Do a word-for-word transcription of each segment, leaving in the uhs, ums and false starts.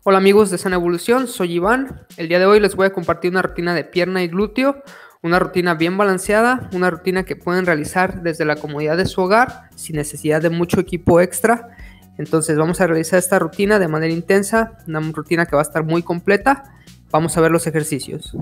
Hola amigos de Sana Evolución, soy Iván. El día de hoy les voy a compartir una rutina de pierna y glúteo, una rutina bien balanceada, una rutina que pueden realizar desde la comodidad de su hogar sin necesidad de mucho equipo extra. Entonces vamos a realizar esta rutina de manera intensa, una rutina que va a estar muy completa. Vamos a ver los ejercicios.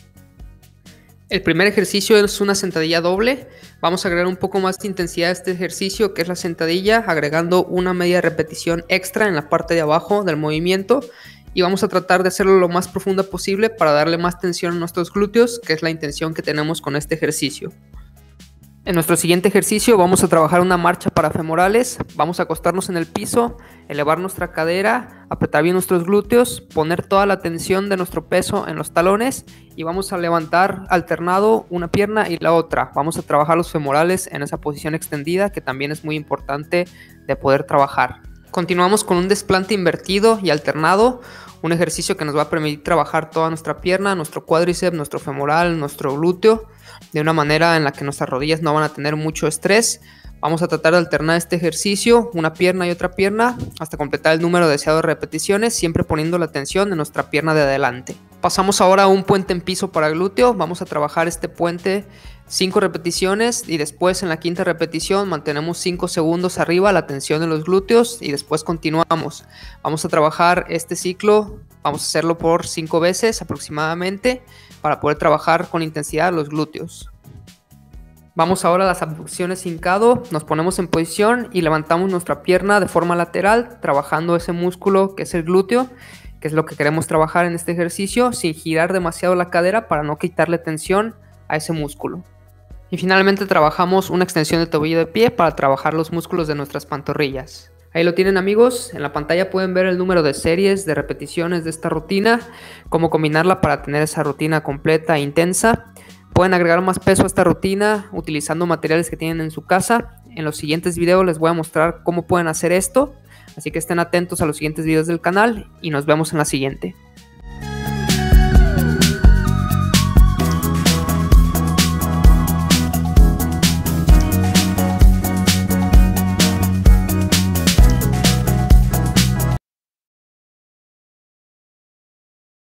El primer ejercicio es una sentadilla doble. Vamos a agregar un poco más de intensidad a este ejercicio, que es la sentadilla, agregando una media repetición extra en la parte de abajo del movimiento. Y vamos a tratar de hacerlo lo más profunda posible para darle más tensión a nuestros glúteos, que es la intención que tenemos con este ejercicio. En nuestro siguiente ejercicio vamos a trabajar una marcha para femorales. Vamos a acostarnos en el piso, elevar nuestra cadera, apretar bien nuestros glúteos, poner toda la tensión de nuestro peso en los talones y vamos a levantar alternado una pierna y la otra. Vamos a trabajar los femorales en esa posición extendida, que también es muy importante de poder trabajar. Continuamos con un desplante invertido y alternado, un ejercicio que nos va a permitir trabajar toda nuestra pierna, nuestro cuádriceps, nuestro femoral, nuestro glúteo, de una manera en la que nuestras rodillas no van a tener mucho estrés. Vamos a tratar de alternar este ejercicio, una pierna y otra pierna, hasta completar el número deseado de repeticiones, siempre poniendo la atención en nuestra pierna de adelante. Pasamos ahora a un puente en piso para glúteo. Vamos a trabajar este puente cinco repeticiones y después en la quinta repetición mantenemos cinco segundos arriba la tensión en los glúteos y después continuamos. Vamos a trabajar este ciclo, vamos a hacerlo por cinco veces aproximadamente para poder trabajar con intensidad los glúteos. Vamos ahora a las abducciones hincado, nos ponemos en posición y levantamos nuestra pierna de forma lateral, trabajando ese músculo que es el glúteo, que es lo que queremos trabajar en este ejercicio, sin girar demasiado la cadera para no quitarle tensión a ese músculo. Y finalmente trabajamos una extensión de tobillo de pie para trabajar los músculos de nuestras pantorrillas. Ahí lo tienen amigos, en la pantalla pueden ver el número de series, de repeticiones de esta rutina, cómo combinarla para tener esa rutina completa e intensa. Pueden agregar más peso a esta rutina utilizando materiales que tienen en su casa. En los siguientes videos les voy a mostrar cómo pueden hacer esto, así que estén atentos a los siguientes videos del canal y nos vemos en la siguiente.